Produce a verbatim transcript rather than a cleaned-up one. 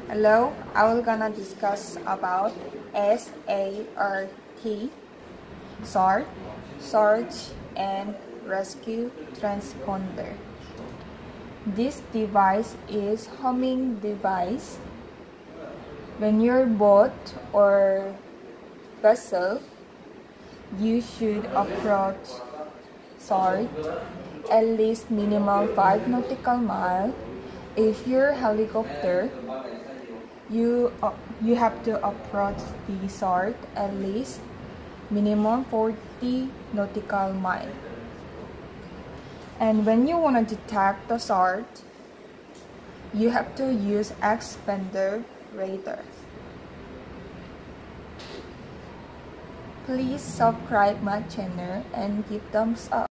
Hello, I will gonna discuss about S A R T, SART, Search and Rescue Transponder. This device is homing device. When you're boat or vessel, you should approach SART at least minimum five nautical mile. If you're helicopter, you uh, you have to approach the SART at least minimum forty nautical mile. And when you want to detect the SART, you have to use expander radar. Please subscribe my channel and give thumbs up.